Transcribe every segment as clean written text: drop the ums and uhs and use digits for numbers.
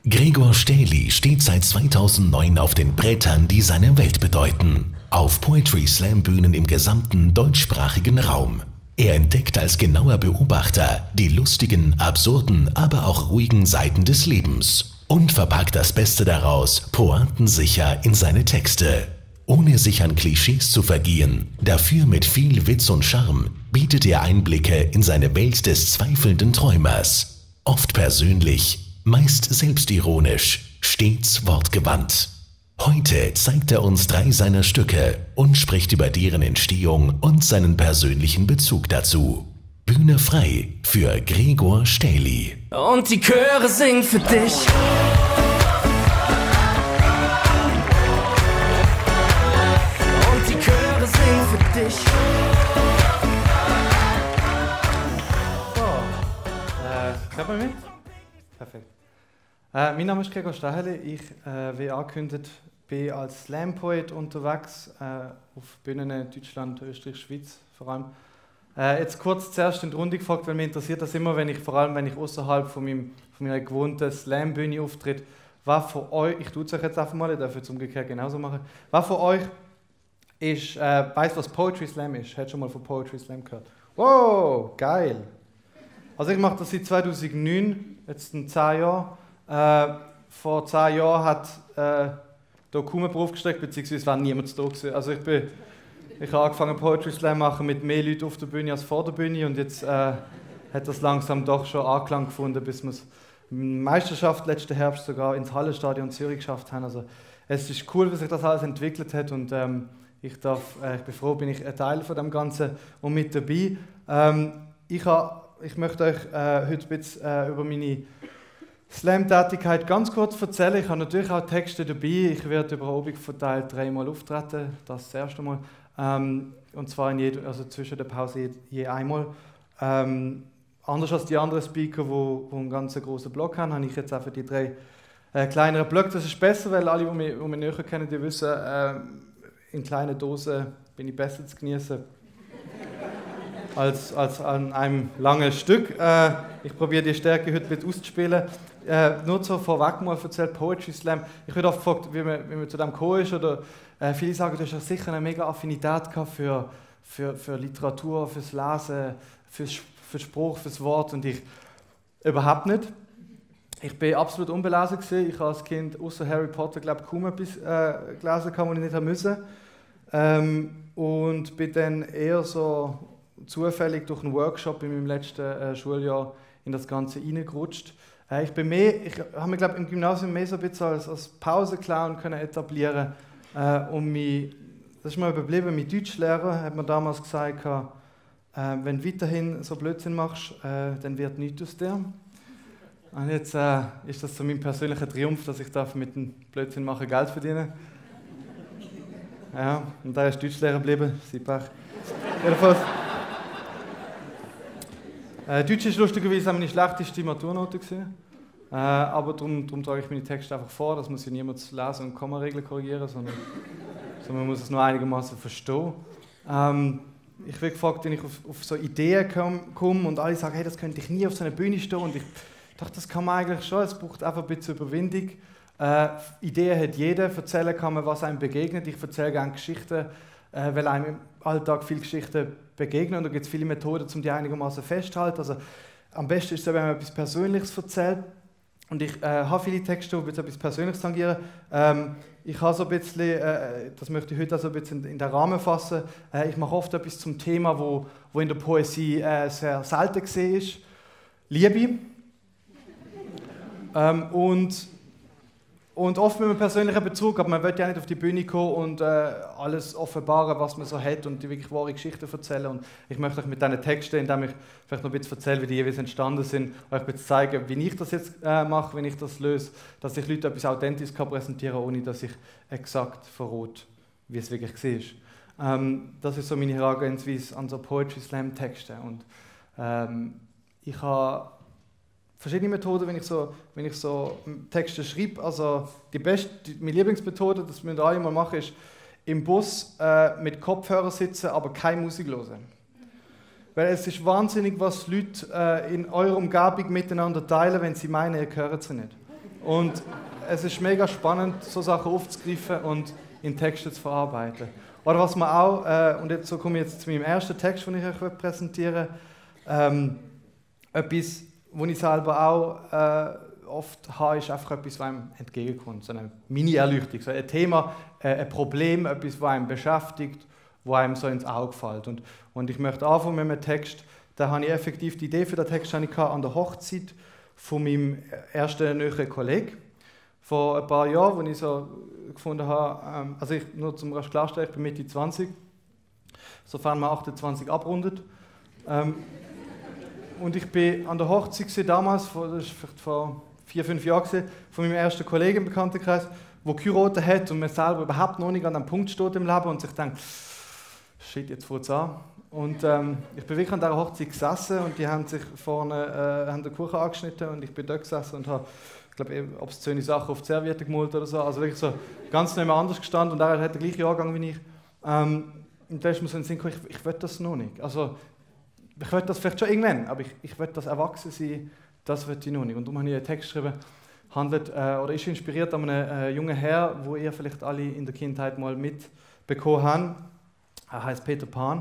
Gregor Stähli steht seit 2009 auf den Brettern, die seine Welt bedeuten. Auf Poetry Slam Bühnen im gesamten deutschsprachigen Raum. Er entdeckt als genauer Beobachter die lustigen, absurden, aber auch ruhigen Seiten des Lebens und verpackt das Beste daraus pointensicher in seine Texte. Ohne sich an Klischees zu vergehen, dafür mit viel Witz und Charme, bietet er Einblicke in seine Welt des zweifelnden Träumers. Oft persönlich, meist selbstironisch, stets wortgewandt. Heute zeigt er uns 3 seiner Stücke und spricht über deren Entstehung und seinen persönlichen Bezug dazu. Bühne frei für Gregor Stähli. Und die Chöre singen für dich. Und die Chöre singen für dich. So, hört man mich? Perfekt. Mein Name ist Gregor Stähli. Ich, wie angekündigt, bin als Slam-Poet unterwegs, auf Bühnen in Deutschland, Österreich, Schweiz vor allem. Jetzt kurz zuerst in die Runde gefragt, weil mich interessiert das immer, vor allem wenn ich außerhalb von meiner gewohnten Slam-Bühne auftritt. Wer von euch, ich tue es euch jetzt einfach mal, ich darf es umgekehrt genauso machen, wer von euch weiss, was Poetry Slam ist? Hat schon mal von Poetry Slam gehört? Wow, geil! Also ich mache das seit 2009, jetzt in 10 Jahren. Vor 10 Jahren hat da kaum jemand aufgestreckt, beziehungsweise war niemand da gewesen. Also ich habe angefangen Poetry Slam machen mit mehr Leuten auf der Bühne als vor der Bühne und jetzt hat das langsam doch schon Anklang gefunden, bis wir es in der Meisterschaft letzten Herbst sogar ins Hallenstadion Zürich geschafft haben. Also es ist cool, wie sich das alles entwickelt hat und ich bin froh, bin ich ein Teil von dem Ganzen und mit dabei. Ich möchte euch heute ein bisschen über meine Slam-Tätigkeit ganz kurz erzählen. Ich habe natürlich auch Texte dabei. Ich werde über Abend verteilt 3 Mal auftreten, das erste Mal. Und zwar zwischen der Pause je einmal. Anders als die anderen Speaker, die einen ganz großen Block haben, habe ich jetzt auch für die 3 kleineren Blöcke. Das ist besser, weil alle, die mich näher kennen, die wissen, in kleinen Dosen bin ich besser zu genießen als an einem langen Stück. Ich probiere die Stärke heute mit auszuspielen. Nur so vorweg mal erzählt, Poetry Slam. Ich werde oft gefragt, wie man zu dem gekommen ist. Oder, viele sagen, du hast ja sicher eine mega Affinität gehabt für Literatur, fürs Lesen, für Spruch, fürs Wort. Und ich überhaupt nicht. Ich bin absolut unbelesen gewesen. Ich habe als Kind außer Harry Potter kaum etwas gelesen, was ich nicht haben müssen. Und bin dann eher so zufällig durch einen Workshop in meinem letzten Schuljahr in das Ganze reingerutscht. Ich habe mich im Gymnasium mehr so ein bisschen als Pausenclown etablieren können. Das ist mir überblieben. Mein Deutschlehrer hat mir damals gesagt, wenn du weiterhin so Blödsinn machst, dann wird nichts aus dir. Und jetzt ist das so mein persönlicher Triumph, dass ich mit dem Blödsinn machen Geld verdienen. Ja, und da ist Deutschlehrer geblieben. Jedenfalls. Deutsch war lustigerweise meine schlechteste Maturnote. Aber darum trage ich meine Texte einfach vor. Das muss ja niemand lesen und Kommaregeln korrigieren, sondern man muss es nur einigermaßen verstehen. Ich werde gefragt, wenn ich auf so Ideen komme und alle sagen, hey, das könnte ich nie auf so einer Bühne stehen. Und ich dachte, das kann man eigentlich schon. Es braucht einfach ein bisschen Überwindung. Ideen hat jeder. Erzählen kann man, was einem begegnet. Ich erzähle gerne Geschichten, weil einem im Alltag viele Geschichten begegnen. Und da gibt es viele Methoden, um die einigermaßen festzuhalten. Also, am besten ist es, wenn man etwas Persönliches erzählt. Und ich habe viele Texte, die etwas Persönliches tangieren. Ich habe so ein bisschen, das möchte ich heute also ein bisschen in den Rahmen fassen. Ich mache oft etwas zum Thema, wo in der Poesie sehr selten gesehen ist. Liebe. Und oft mit einem persönlichen Bezug, aber man will ja nicht auf die Bühne kommen und alles offenbaren, was man so hat und die wirklich wahre Geschichten erzählen. Und ich möchte euch mit diesen Texten, indem ich vielleicht noch ein bisschen erzähle, wie die jeweils entstanden sind, euch ein bisschen zeigen, wie ich das jetzt mache, wenn ich das löse, dass ich Leute etwas Authentisches präsentieren kann, ohne dass ich exakt verrate, wie es wirklich war. Das ist so meine Herangehensweise an so Poetry Slam Texte. Und ich habe verschiedene Methoden, wenn ich so Texte schreibe. Also meine Lieblingsmethode, das müsst ihr alle mal machen, ist im Bus mit Kopfhörer sitzen, aber keine Musik hören. Weil es ist wahnsinnig, was Leute in eurer Umgebung miteinander teilen, wenn sie meinen, ihr hört sie nicht. Und es ist mega spannend, so Sachen aufzugreifen und in Texte zu verarbeiten. Oder was man auch, und jetzt, so komme ich jetzt zu meinem ersten Text, den ich euch präsentieren will, etwas, was ich selber auch oft habe, ist einfach etwas, was einem entgegenkommt. So eine Mini-Erleuchtung, so ein Thema, ein Problem, etwas, was einem beschäftigt, was einem so ins Auge fällt. Und ich möchte anfangen mit einem Text, da habe ich effektiv die Idee für den Text an der Hochzeit von meinem ersten näheren Kollegen. Vor ein paar Jahren, als ich so gefunden habe, also nur zum klarstellen, ich bin Mitte 20, sofern man 28 abrundet. Und ich bin an der Hochzeit damals, das war vielleicht vor 4-5 Jahren, von meinem ersten Kollegen im Bekanntenkreis, der geheiratet hat und man selber überhaupt noch nicht an einem Punkt steht im Leben und sich denkt, shit, jetzt fängt es an. Und ich bin wirklich an dieser Hochzeit gesessen und die haben sich vorne haben den Kuchen angeschnitten und ich bin dort gesessen und habe, ich glaube, obszöne Sachen auf die Serviette gemalt oder so, also wirklich so ganz nicht mehr anders gestanden und er hat den gleichen Jahrgang wie ich. Und da ist mir so in den Sinn gekommen, ich will das noch nicht. Also, ich will das vielleicht schon irgendwann, aber ich will das Erwachsensein, das will ich noch nicht. Und darum habe ich einen Text geschrieben, ist inspiriert an einen jungen Herr, wo ihr vielleicht alle in der Kindheit mal mitbekommen habt. Er heißt Peter Pan.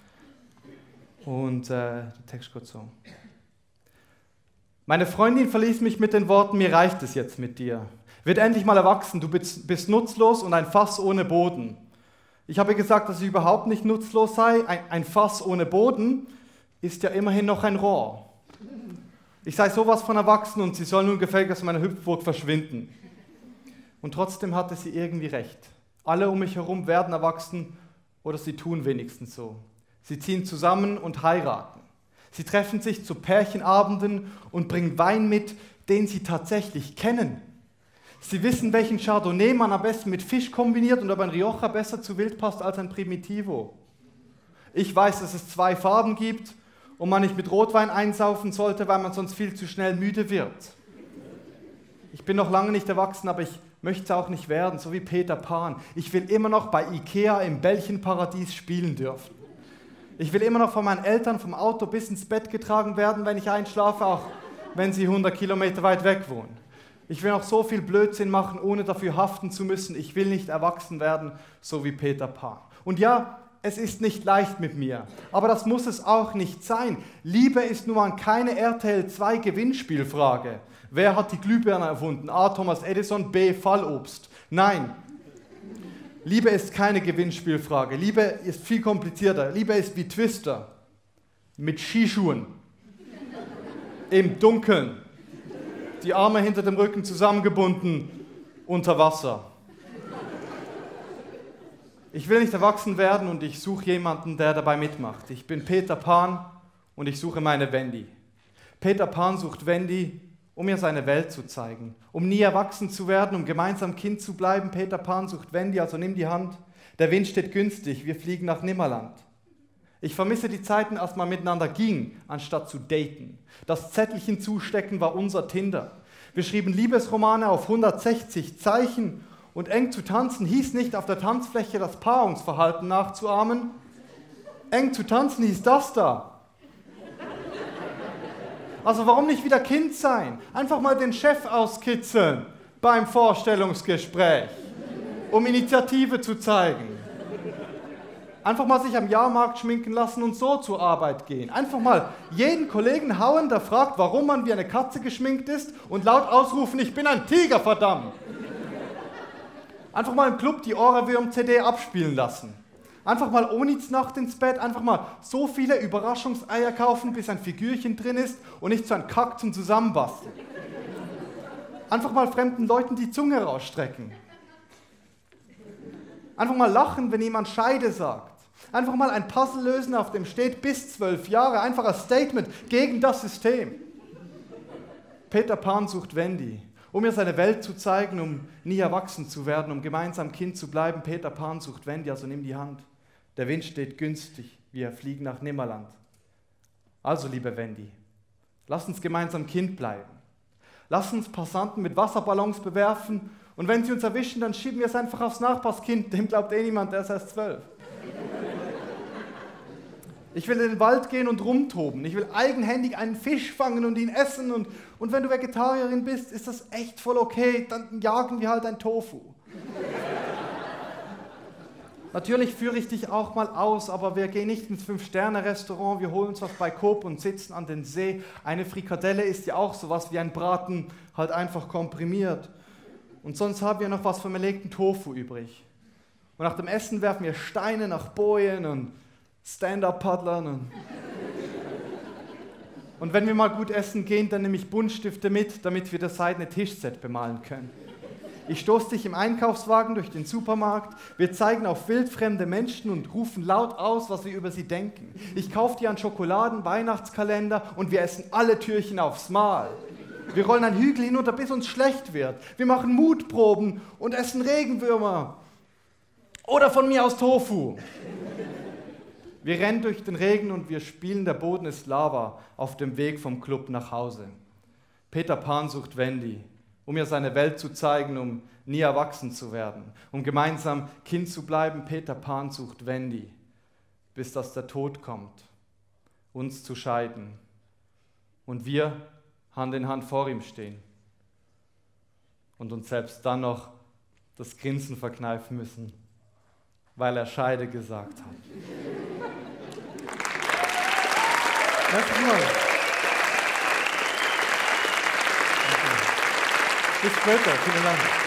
Und der Text geht so. Meine Freundin verließ mich mit den Worten, mir reicht es jetzt mit dir. Wird endlich mal erwachsen, du bist nutzlos und ein Fass ohne Boden. Ich habe gesagt, dass ich überhaupt nicht nutzlos sei. Ein Fass ohne Boden ist ja immerhin noch ein Rohr. Ich sei sowas von erwachsen und sie soll nun gefällig aus meiner Hüpfburg verschwinden. Und trotzdem hatte sie irgendwie recht. Alle um mich herum werden erwachsen oder sie tun wenigstens so. Sie ziehen zusammen und heiraten. Sie treffen sich zu Pärchenabenden und bringen Wein mit, den sie tatsächlich kennen. Sie wissen, welchen Chardonnay man am besten mit Fisch kombiniert und ob ein Rioja besser zu Wild passt als ein Primitivo. Ich weiß, dass es 2 Farben gibt und man nicht mit Rotwein einsaufen sollte, weil man sonst viel zu schnell müde wird. Ich bin noch lange nicht erwachsen, aber ich möchte es auch nicht werden, so wie Peter Pan. Ich will immer noch bei Ikea im Bällchenparadies spielen dürfen. Ich will immer noch von meinen Eltern vom Auto bis ins Bett getragen werden, wenn ich einschlafe, auch wenn sie 100 Kilometer weit weg wohnen. Ich will noch so viel Blödsinn machen, ohne dafür haften zu müssen. Ich will nicht erwachsen werden, so wie Peter Pan. Und ja, es ist nicht leicht mit mir, aber das muss es auch nicht sein. Liebe ist nun mal keine RTL 2 Gewinnspielfrage. Wer hat die Glühbirne erfunden? A. Thomas Edison, B. Fallobst. Nein, Liebe ist keine Gewinnspielfrage. Liebe ist viel komplizierter. Liebe ist wie Twister. Mit Skischuhen. Im Dunkeln. Die Arme hinter dem Rücken zusammengebunden. Unter Wasser. Ich will nicht erwachsen werden und ich suche jemanden, der dabei mitmacht. Ich bin Peter Pan und ich suche meine Wendy. Peter Pan sucht Wendy, um ihr seine Welt zu zeigen. Um nie erwachsen zu werden, um gemeinsam Kind zu bleiben. Peter Pan sucht Wendy, also nimm die Hand. Der Wind steht günstig, wir fliegen nach Nimmerland. Ich vermisse die Zeiten, als man miteinander ging, anstatt zu daten. Das Zettelchen zustecken war unser Tinder. Wir schrieben Liebesromane auf 160 Zeichen und eng zu tanzen hieß nicht, auf der Tanzfläche das Paarungsverhalten nachzuahmen. Eng zu tanzen hieß das da. Also warum nicht wieder Kind sein? Einfach mal den Chef auskitzeln beim Vorstellungsgespräch, um Initiative zu zeigen. Einfach mal sich am Jahrmarkt schminken lassen und so zur Arbeit gehen. Einfach mal jeden Kollegen hauen, der fragt, warum man wie eine Katze geschminkt ist und laut ausrufen, ich bin ein Tiger, verdammt. Einfach mal im Club die Ohrwurm-CD abspielen lassen. Einfach mal ohne Nacht ins Bett, einfach mal so viele Überraschungseier kaufen, bis ein Figürchen drin ist und nicht so ein Kack zum Zusammenbasteln. Einfach mal fremden Leuten die Zunge rausstrecken. Einfach mal lachen, wenn jemand Scheide sagt. Einfach mal ein Puzzle lösen, auf dem steht bis 12 Jahre. Einfach ein Statement gegen das System. Peter Pan sucht Wendy, um ihr seine Welt zu zeigen, um nie erwachsen zu werden, um gemeinsam Kind zu bleiben. Peter Pan sucht Wendy, also nimm die Hand. Der Wind steht günstig, wir fliegen nach Nimmerland. Also, liebe Wendy, lass uns gemeinsam Kind bleiben. Lass uns Passanten mit Wasserballons bewerfen und wenn sie uns erwischen, dann schieben wir es einfach aufs Nachbarskind, dem glaubt eh niemand, der ist erst 12. Ich will in den Wald gehen und rumtoben. Ich will eigenhändig einen Fisch fangen und ihn essen. Und wenn du Vegetarierin bist, ist das echt voll okay. Dann jagen wir halt ein Tofu. Natürlich führe ich dich auch mal aus, aber wir gehen nicht ins 5-Sterne-Restaurant, wir holen uns was bei Coop und sitzen an den See. Eine Frikadelle ist ja auch sowas wie ein Braten, halt einfach komprimiert. Und sonst haben wir noch was vom erlegten Tofu übrig. Und nach dem Essen werfen wir Steine nach Bojen und Stand-Up-Paddlern. Und wenn wir mal gut essen gehen, dann nehme ich Buntstifte mit, damit wir das seidene Tischset bemalen können. Ich stoße dich im Einkaufswagen durch den Supermarkt, wir zeigen auf wildfremde Menschen und rufen laut aus, was wir über sie denken. Ich kaufe dir einen Schokoladen-Weihnachtskalender und wir essen alle Türchen aufs Mal. Wir rollen einen Hügel hinunter, bis uns schlecht wird. Wir machen Mutproben und essen Regenwürmer. Oder von mir aus Tofu. Wir rennen durch den Regen und wir spielen, der Boden ist Lava, auf dem Weg vom Club nach Hause. Peter Pan sucht Wendy, um ihr seine Welt zu zeigen, um nie erwachsen zu werden. Um gemeinsam Kind zu bleiben, Peter Pan sucht Wendy, bis dass der Tod kommt, uns zu scheiden. Und wir Hand in Hand vor ihm stehen und uns selbst dann noch das Grinsen verkneifen müssen, weil er Scheide gesagt hat. Bis später, vielen Dank.